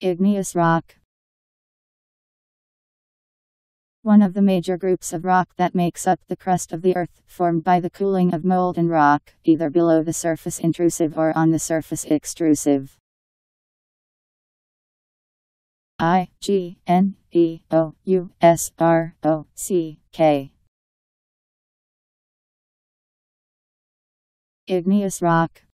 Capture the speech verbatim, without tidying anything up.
Igneous rock. One of the major groups of rock that makes up the crust of the Earth, formed by the cooling of molten rock, either below the surface intrusive or on the surface extrusive. I G N E O U S R O C K. Igneous rock.